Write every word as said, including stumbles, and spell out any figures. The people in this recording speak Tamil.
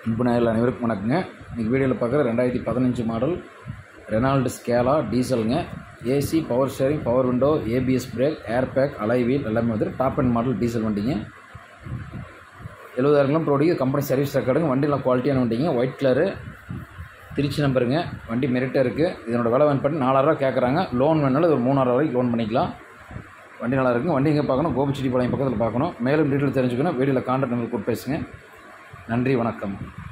அன்பு நேயர்கள் அனைவருக்கும் வணக்கங்க. இன்றைக்கி வீடியோவில் பார்க்குற ரெண்டாயிரத்தி பதினஞ்சு மாடல் ரெனால்டு ஸ்கேலா டீசலுங்க. AC, power steering, power window, ABS brake, air bag, alloy wheel எல்லாமே வந்து டாப் அண்ட் மாடல் டீசல் வண்டிங்க. எழுபதாயிரம் கிலோமீட்டர் ஓடி கம்பெனி சர்வீஸ் ரெக்கார்டுங்க. வண்டியெல்லாம் குவாலிட்டியான வண்டிங்க. ஒயிட் கலரு, திருச்சி நம்பருங்க. வண்டி மெரிட்டாக இருக்குது. இதனோட விலை வந்து பண்ணி நாலாயிரரூவா கேட்குறாங்க. லோன் வேணாலும் ஒரு மூணாயிரம் வரைக்கும் லோன் பண்ணிக்கலாம். வண்டி நல்லா இருக்குங்க. வண்டி எங்கே பார்க்கணும்? கோபிச்செட்டிப்பாளையம் பக்கத்தில் பார்க்கணும். மேலும் டீட்டெயில் தெரிஞ்சுக்கணும். வீடியோவில் கான்டாக்ட் நம்பர் கொடுத்து பேசுங்க. நன்றி, வணக்கம்.